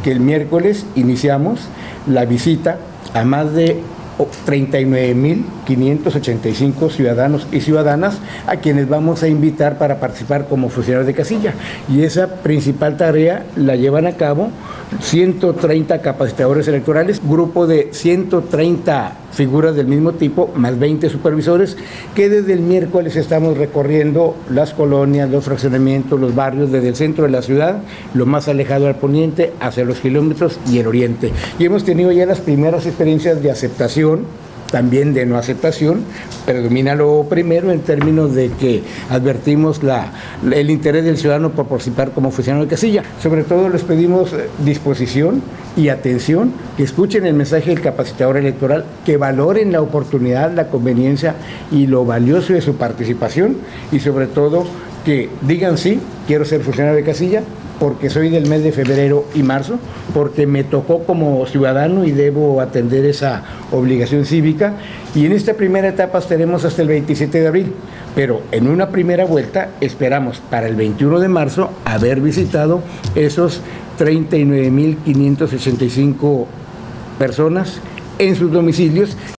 que el miércoles iniciamos la visita a más de 39.585 ciudadanos y ciudadanas a quienes vamos a invitar para participar como funcionarios de casilla. Y esa principal tarea la llevan a cabo 130 capacitadores electorales, grupo de 130 figuras del mismo tipo, más 20 supervisores, que desde el miércoles estamos recorriendo las colonias, los fraccionamientos, los barrios, desde el centro de la ciudad, lo más alejado al poniente, hacia los kilómetros y el oriente. Y hemos tenido ya las primeras experiencias de aceptación, también de no aceptación. Predomina lo primero en términos de que advertimos el interés del ciudadano por participar como funcionario de casilla. Sobre todo les pedimos disposición y atención, que escuchen el mensaje del capacitador electoral, que valoren la oportunidad, la conveniencia y lo valioso de su participación, y sobre todo que digan sí, quiero ser funcionario de casilla, porque soy del mes de febrero y marzo, porque me tocó como ciudadano y debo atender esa obligación cívica. Y en esta primera etapa estaremos hasta el 27 de abril, pero en una primera vuelta esperamos para el 21 de marzo haber visitado esos 39.585 personas en sus domicilios.